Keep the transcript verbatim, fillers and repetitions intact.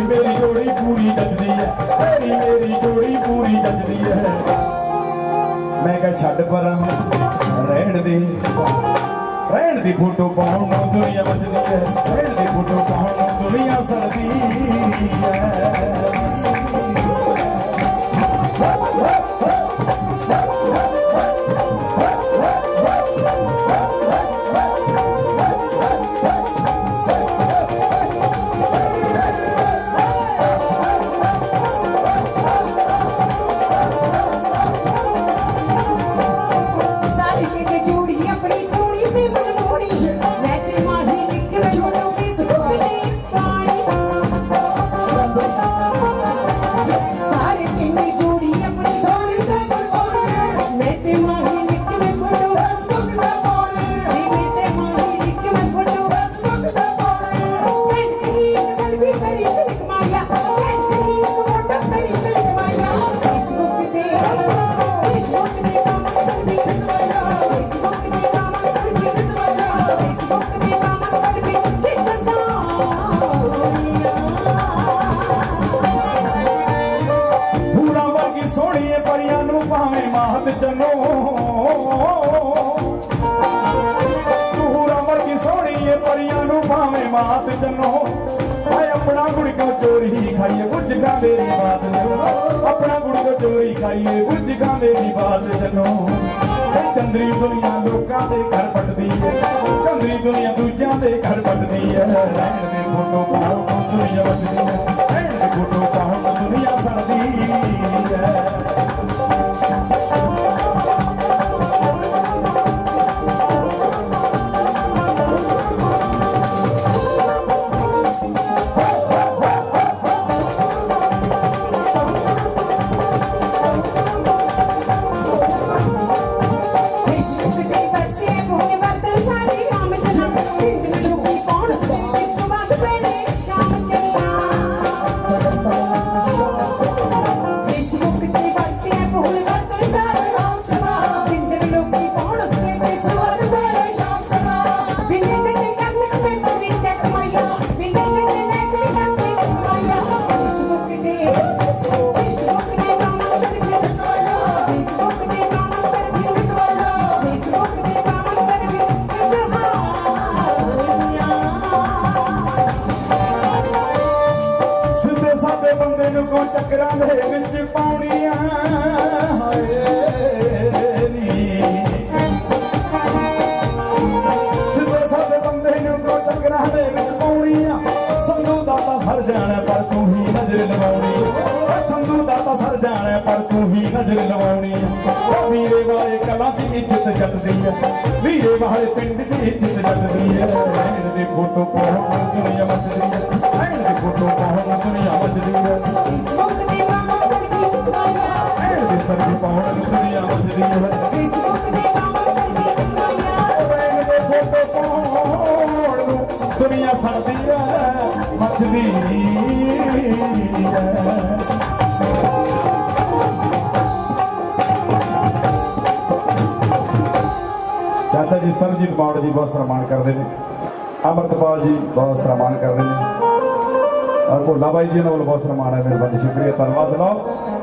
मेरी जोड़ी पूरी जचदी है, तेरी मेरी जोड़ी पूरी जचदी है। मैं कह छड्ड पर रहण दे, रहण दी फोटो पाउण नूं दुनिया मचदी है, रहण दी फोटो पाउण नूं दुनिया सड़दी है। जनो तूरा मर की सोनी है परियां नू भावे मात जनो। मैं अपना गुड़ को चोरी खाइए बुझगा मेरी बात जनो, अपना गुड़ को चोरी खाइए बुझगा मेरी बात जनो। चंद्री दुनिया लोकां दे घर पटदी है, चंद्री दुनिया दूजियां दे घर पटदी है। रहण दे फोटो पाओ दुनिया बचदी है, रहण दे फोटो पाओ दुनिया सड़दी है। को चक्रां दे विच पाउणियां सिद्धे साधे बंदे नूं को चक्रां दे विच पाउणियां। संधू दाता सर जाने पर तू ही नजर लवाउणी, संधू दाता सर जाने पर तू ही नजर लवाउणी। वीरे वाले कलां च इज्जत जटदी है, वीरे वाले पिंड च इज्जत जटदी है। रहण दे फोटो पाउण दुनिया मचदी है, रहण दे फोटो पाउण दुनिया मचदी है। सरदी पाउण दुनिया मचदी है, रहण दे फोटो पाउण दुनिया सड़दी है मचदी है। चाचा जी सरजीत बाड़ जी बहुत सम्मान करते हैं, अमृतपाल जी बहुत सम्मान करते हैं, और भोला भाई जी ने बहुत सम्मान है। मेहरबानी शुक्रिया धन्यवाद।